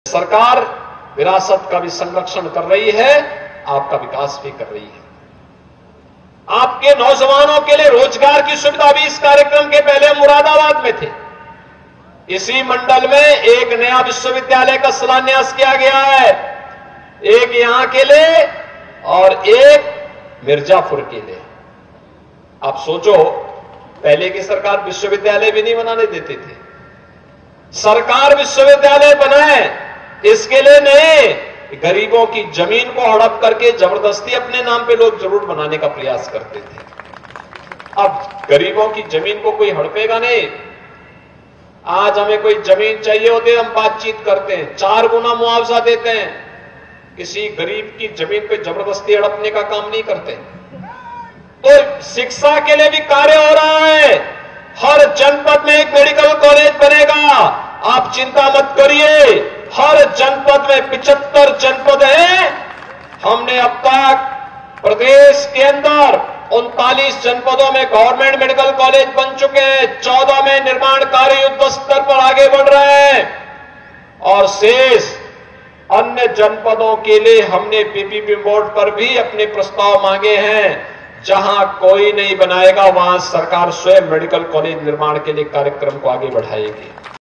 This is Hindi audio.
सरकार विरासत का भी संरक्षण कर रही है, आपका विकास भी कर रही है। आपके नौजवानों के लिए रोजगार की सुविधा भी इस कार्यक्रम के पहले हम मुरादाबाद में थे। इसी मंडल में एक नया विश्वविद्यालय का शिलान्यास किया गया है, एक यहां के लिए और एक मिर्जापुर के लिए। आप सोचो, पहले की सरकार विश्वविद्यालय भी नहीं बनाने देती थी। सरकार विश्वविद्यालय बनाए इसके लिए नहीं, गरीबों की जमीन को हड़प करके जबरदस्ती अपने नाम पे लोग जरूर बनाने का प्रयास करते थे। अब गरीबों की जमीन को कोई हड़पेगा नहीं। आज हमें कोई जमीन चाहिए होती है, हम बातचीत करते हैं, 4 गुना मुआवजा देते हैं। किसी गरीब की जमीन पे जबरदस्ती हड़पने का काम नहीं करते। तो शिक्षा के लिए भी कार्य हो रहा है। हर जनपद में एक मेडिकल कॉलेज बनेगा, आप चिंता मत करिए। हर जनपद में 75 जनपद हैं। हमने अब तक प्रदेश के अंदर 39 जनपदों में गवर्नमेंट मेडिकल कॉलेज बन चुके हैं, 14 में निर्माण कार्य युद्ध स्तर पर आगे बढ़ रहे हैं और शेष अन्य जनपदों के लिए हमने पीपीपी बोर्ड पर भी अपने प्रस्ताव मांगे हैं। जहां कोई नहीं बनाएगा वहां सरकार स्वयं मेडिकल कॉलेज निर्माण के लिए कार्यक्रम को आगे बढ़ाएगी।